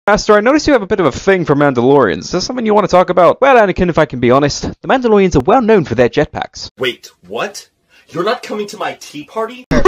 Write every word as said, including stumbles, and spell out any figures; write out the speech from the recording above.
Master, I noticed you have a bit of a thing for Mandalorians. Is there something you want to talk about? Well, Anakin, if I can be honest, the Mandalorians are well known for their jetpacks. Wait, what? You're not coming to my tea party?